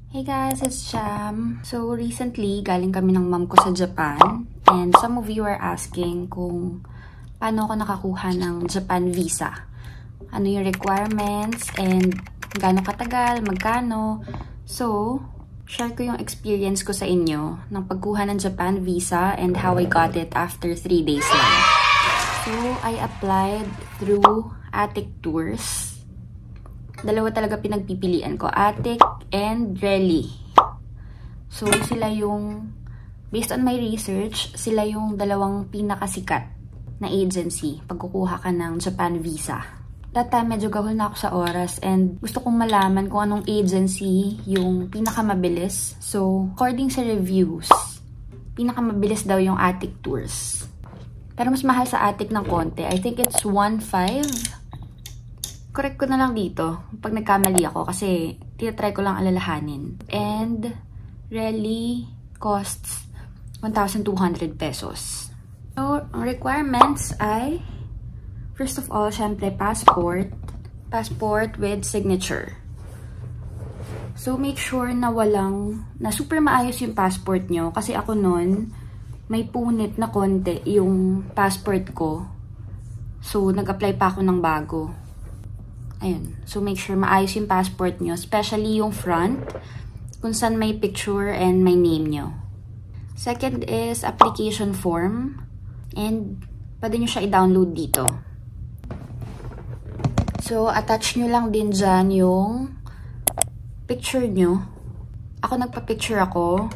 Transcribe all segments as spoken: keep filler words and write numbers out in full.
Hey guys, it's Jam. So recently, galing kami ng mom ko sa Japan. And some of you are asking kung paano ako nakakuha ng Japan visa. Ano yung requirements and gaano katagal, magkano. So, share ko yung experience ko sa inyo ng pagkuha ng Japan visa and how I got it after three days lang. So, I applied through Attic Tours. Dalawa talaga pinagpipilian ko, Attic and Relly. So, sila yung, based on my research, sila yung dalawang pinakasikat na agency pag kukuha ka ng Japan visa. That time, medyo gahol na ako sa oras and gusto kong malaman kung anong agency yung pinakamabilis. So, according sa reviews, pinakamabilis daw yung Attic Tours. Pero mas mahal sa Attic ng konti. I think it's one five. Correct ko na lang dito pag nagkamali ako kasi tinatry ko lang alalahanin. And Relly costs one thousand two hundred pesos. So, ang requirements ay, first of all, syempre, passport. Passport with signature. So, make sure na walang, na super maayos yung passport nyo. Kasi ako nun, may punit na konti yung passport ko. So, nag-apply pa ako ng bago. Ayun. So, make sure maayos yung passport nyo. Especially yung front. Kung saan may picture and may name nyo. Second is application form. And, pwede nyo siya i-download dito. So, attach nyo lang din dyan yung picture nyo. Ako, nagpa-picture ako.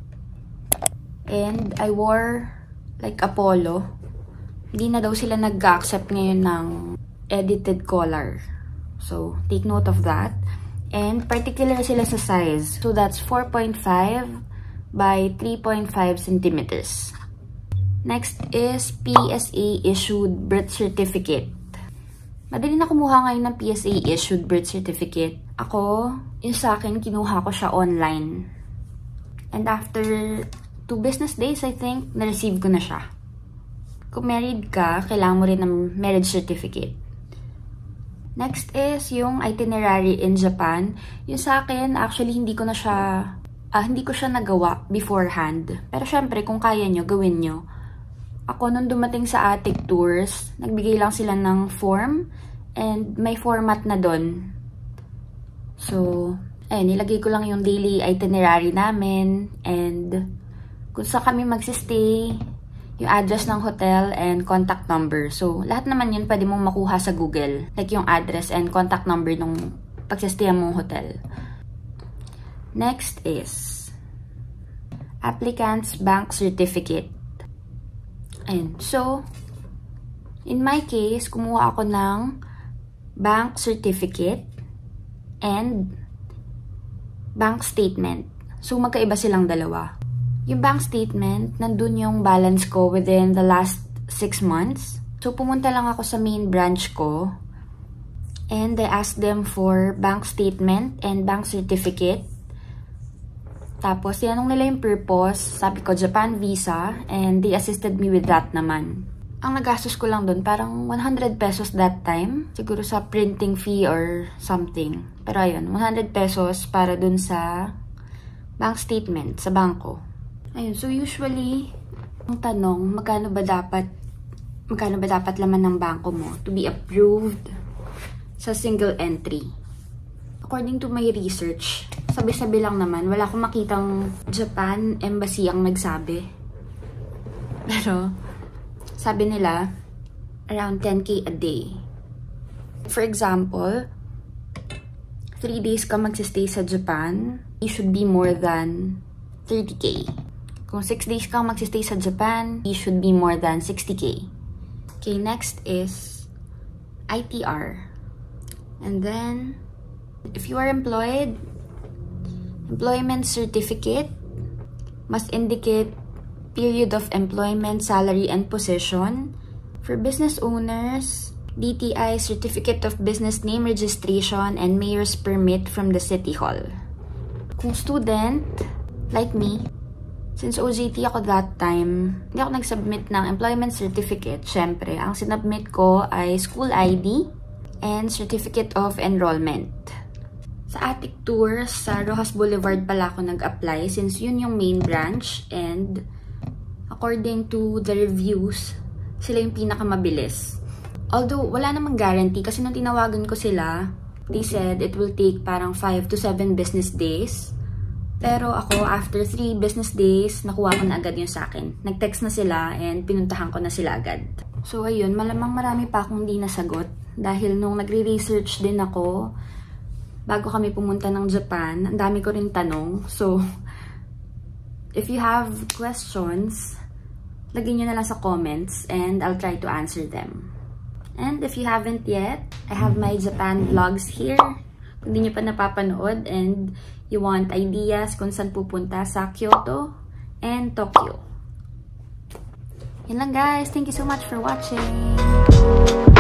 And, I wore like Apollo. Hindi na daw sila nag-accept ngayon ng edited color. So, take note of that. And, particular sila sa size. So, that's four point five by three point five centimeters. Next is P S A-issued birth certificate. Madali na kumuha ngayon ng P S A-issued birth certificate. Ako, yung sa akin, kinuha ko siya online. And after two business days, I think, na-receive ko na siya. Kung married ka, kailangan mo rin ng marriage certificate. Next is yung itinerary in Japan. Yung sa akin, actually, hindi ko na siya, ah, hindi ko siya nagawa beforehand. Pero syempre, kung kaya nyo, gawin nyo. Ako, nung dumating sa Attic Tours, nagbigay lang sila ng form and may format na doon. So, ayun, nilagay ko lang yung daily itinerary namin and kung saan kami magsistay, yung address ng hotel and contact number. So, lahat naman yun pwede mong makuha sa Google. Like yung address and contact number nung pagsistayan mong hotel. Next is applicant's bank certificate. Ayun. So, in my case, kumuha ako ng bank certificate and bank statement. So, magkaiba silang dalawa. Yung bank statement, nandun yung balance ko within the last six months. So, pumunta lang ako sa main branch ko. And I asked them for bank statement and bank certificate. Tapos, tinanong nila yung purpose. Sabi ko, Japan visa. And they assisted me with that naman. Ang nagastos ko lang dun, parang one hundred pesos that time. Siguro sa printing fee or something. Pero ayun, one hundred pesos para dun sa bank statement sa bangko. Ayun, so usually, ang tanong, magkano ba dapat, magkano ba dapat laman ng bangko mo to be approved sa single entry? According to my research, sabi-sabi lang naman, wala akong makitang Japan embassy ang nagsabi. Pero, sabi nila, around ten K a day. For example, three days ka magsistay sa Japan, you should be more than thirty K. Kung six days kang magsistay sa Japan, you should be more than sixty K. Okay, next is I T R. And then, if you are employed, employment certificate must indicate period of employment, salary, and position. For business owners, D T I, Certificate of Business Name Registration, and Mayor's Permit from the City Hall. Kung student, like me, since O J T ako that time, hindi ako nag-submit ng employment certificate. Syempre, ang sinubmit ko ay school I D and certificate of enrollment. Sa Attic Tours, sa Rojas Boulevard pala ako nag-apply since yun yung main branch, and according to the reviews, sila yung pinakamabilis. Although, wala namang guarantee kasi nung tinawagan ko sila, they said it will take parang five to seven business days. Pero ako, after three business days, nakuha ko na agad yun sa akin. Nag-text na sila and pinuntahan ko na sila agad. So, ayun, malamang marami pa akong di nasagot. Dahil nung nagre-research din ako, bago kami pumunta ng Japan, ang dami ko rin tanong. So, if you have questions, lagyan nyo na lang sa comments and I'll try to answer them. And if you haven't yet, I have my Japan vlogs here. Kung di nyo pa napapanood and you want ideas kung saan pupunta sa Kyoto and Tokyo. Yan lang guys. Thank you so much for watching.